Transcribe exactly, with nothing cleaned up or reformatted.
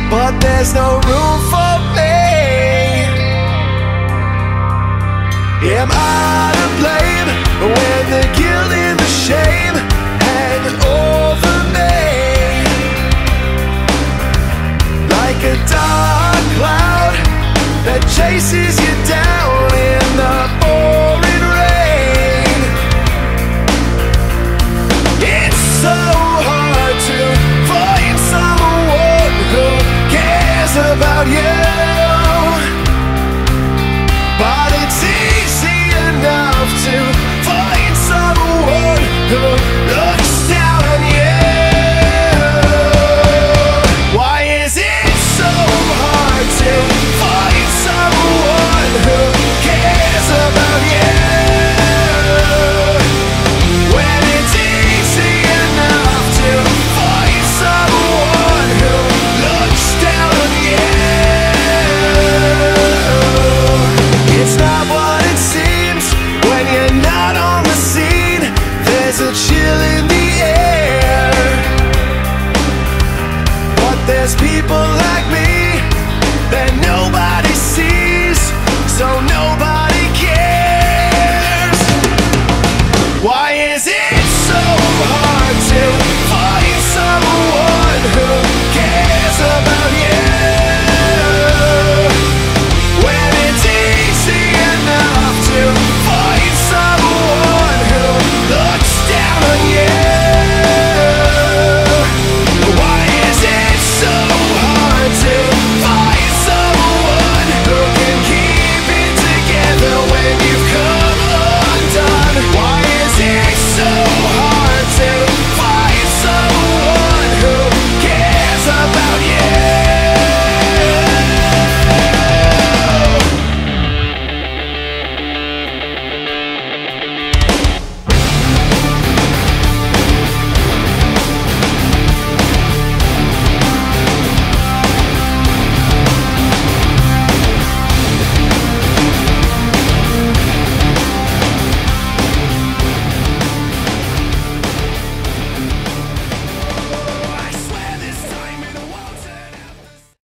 but there's no room for me. Am I to blame when the guilt and the shame hang over me like a dark cloud that chases you down in the pouring rain? It's so hard to find someone who cares about you.